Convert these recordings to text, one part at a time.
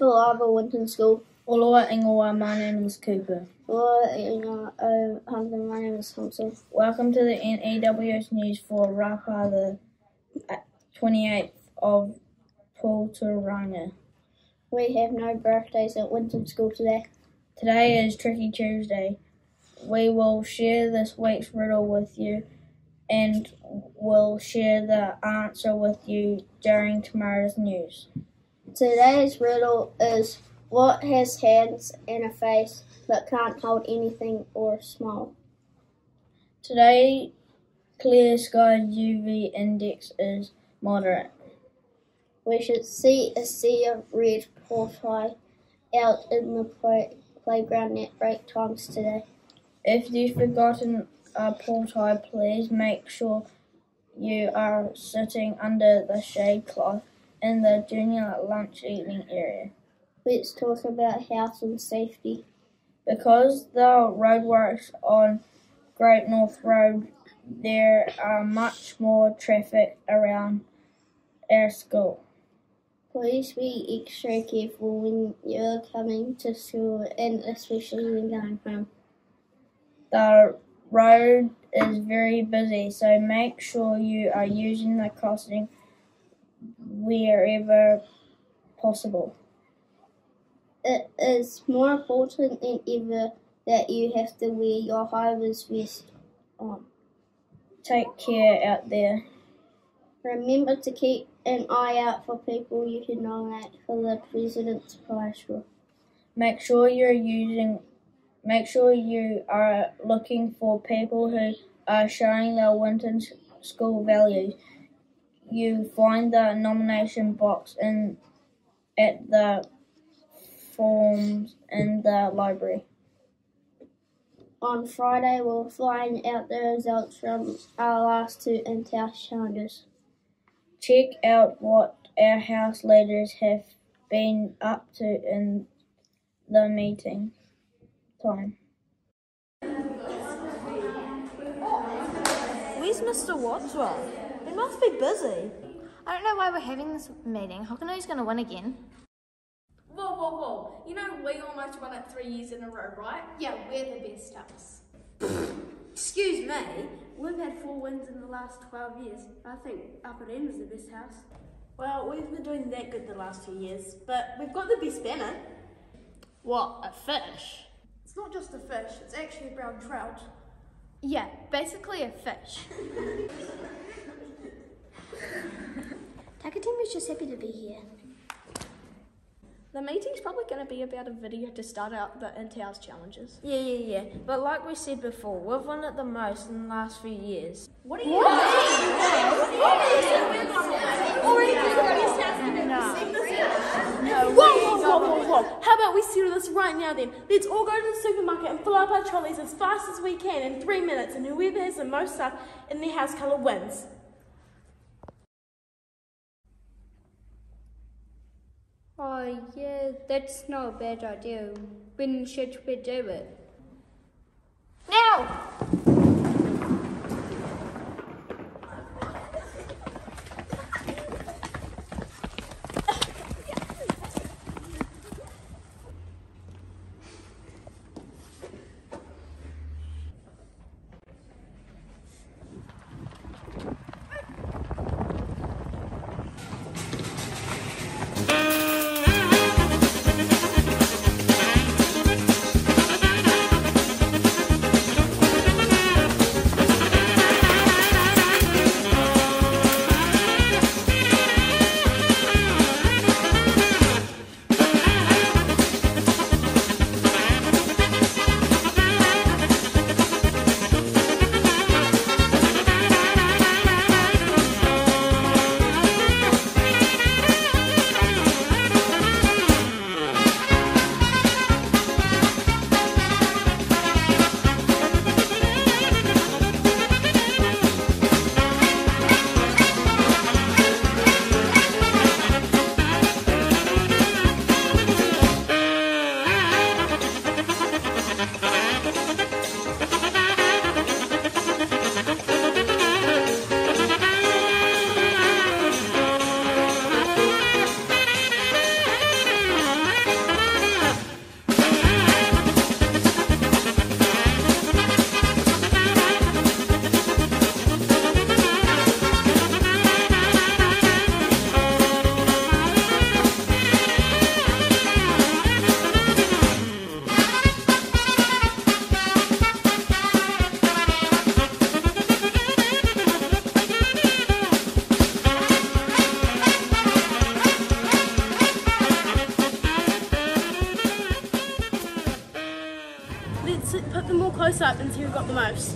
Philava Winton School. Oloa ingoa, my name is Cooper. Oloa ingoa, my name is Thompson. Welcome to the NEWS News for Rapa, the 28th of Pulturanga. We have no birthdays at Winton School today. Today is Tricky Tuesday. We will share this week's riddle with you and will share the answer with you during tomorrow's news. Today's riddle is, what has hands and a face but can't hold anything or smile? Today, clear sky's UV index is moderate. We should see a sea of red portae out in the playground at break times today. If you've forgotten a portae, please make sure you are sitting under the shade cloth in the junior lunch eating area. Let's talk about health and safety. Because the roadworks on Great North Road, there are much more traffic around our school. Please be extra careful when you're coming to school and especially when going home. The road is very busy, so make sure you are using the crossing wherever possible. It is more important than ever that you have to wear your high-vis vest on. Take care out there. Remember to keep an eye out for people you can nominate for the President's Prize Draw. Make sure you are looking for people who are showing their Winton School values. You find the nomination box at the forms in the library. On Friday, we'll find out the results from our last two in-house challenges. Check out what our house leaders have been up to in the meeting time. Where's Mr. Wadsworth? He must be busy. I don't know why we're having this meeting. How can I know he's going to win again? Whoa. You know we almost won it 3 years in a row, right? Yeah, we're the best house. Excuse me, we've had 4 wins in the last 12 years. I think Upper End is the best house. Well, we've been doing that good the last 2 years, but we've got the best banner. What, a fish? It's not just a fish, it's actually a brown trout. Yeah, basically a fish. Takatimi is just happy to be here. The meeting's probably going to be about a video to start out the in-house challenges. Yeah. But like we said before, we've won it the most in the last few years. What are you doing? Whoa. How about we settle this right now then? Let's all go to the supermarket and fill up our trolleys as fast as we can in 3 minutes, and whoever has the most stuff in their house colour wins. Oh yeah, that's not a bad idea. When should we do it? Now! Let's put them all close up and see who got the most.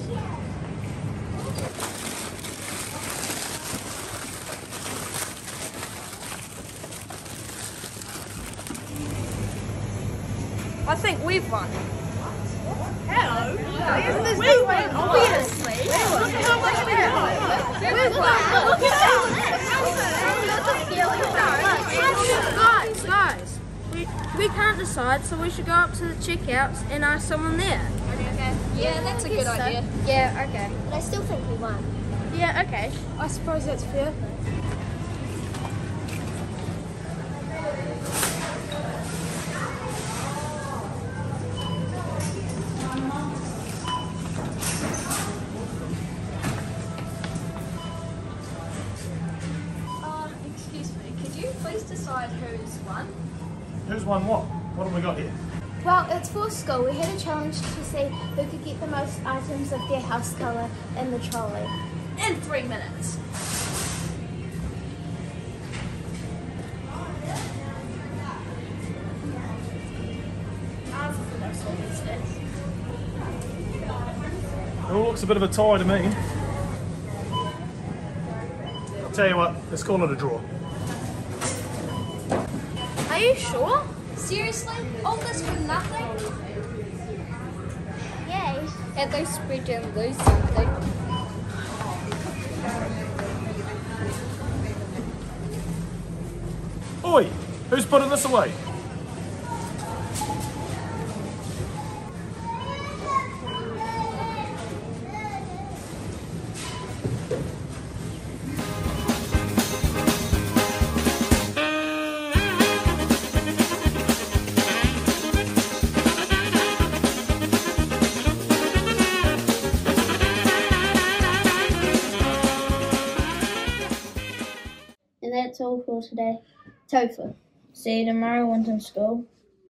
I think we've won. Hello. Isn't this different? Obviously. Look at how much we got. We've won. Look at that. Guys, we can't decide, so we should go up to the checkouts and ask someone there. Yeah, that's a good idea. Yeah, okay. But I still think we won. Yeah, okay. I suppose that's fair. Excuse me, could you please decide who's won? Who's won what? What have we got here? Well, it's for school. We had a challenge to see who could get the most items of their house colour in the trolley. In 3 minutes. It all looks a bit of a tie to me. I'll tell you what, let's call it a draw. Are you sure? Seriously? All this for nothing? Yay! At least we didn't lose something. Oi, who's putting this away? And that's all for today. Topher. See you tomorrow, Winton School.